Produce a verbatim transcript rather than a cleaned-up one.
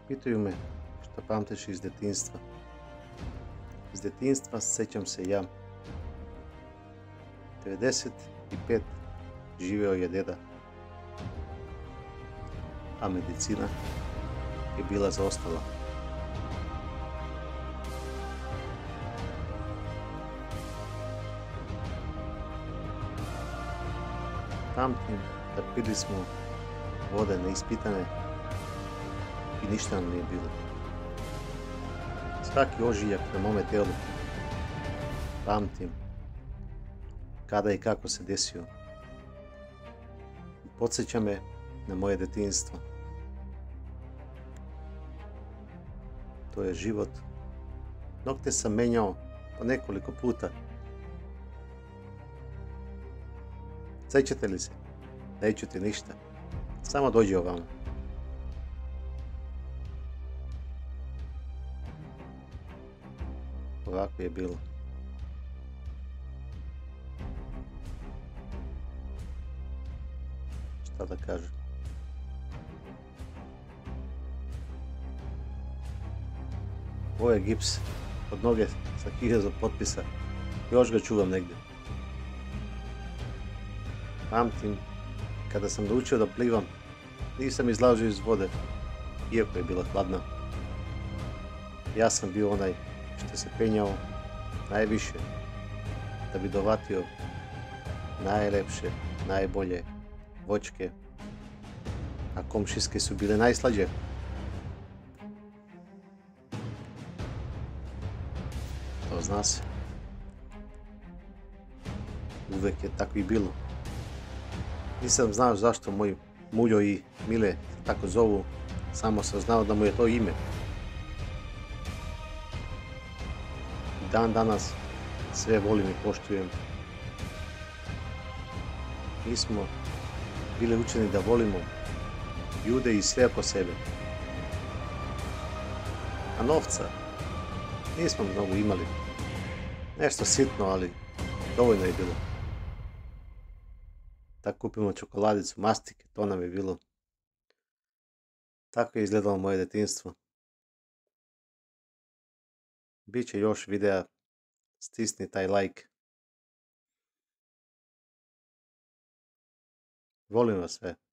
Pitaju me šta pamtiš iz djetinjstva. Iz djetinjstva sjećam se ja. devedeset pet živeo je deda, a medicina je bila zaostala. Pamtim da pili smo vode neispitane i ništa nam nije bilo. Svaki ožiljak na mome tijelu pamtim kada i kako se desio. Podsjeća me na moje djetinjstvo. To je život. Nokte sam menjao po nekoliko puta. Sjećate li se? Neću ti ništa. Samo dođi ovamo. Ovako je bilo. Šta da kažem? Ovo je gips od noge sa hiljadu potpisa. Još ga čuvam negdje. Pamtim, kada sam naučio da plivam, nisam izlazio iz vode, iako je bila hladna. Ja sam bio onaj što se penjao najviše, da bi dovatio najlepše, najbolje voćke, a komšijske su bile najslađe. To zna se. Uvek je tako i bilo. Nisam znao zašto moj Muljo i Mile tako zovu, samo sam znao da mu je to ime. Dan danas sve volim i poštujem. Mi smo bili učeni da volimo ljude i sve oko sebe. A novca nismo mnogo imali. Nešto sitno, ali dovoljno je bilo. Tako kupimo čokoladicu, mastike, to nam je bilo. Tako je izgledalo moje djetinjstvo. Biće još videa, stisni taj like. Volim vas sve.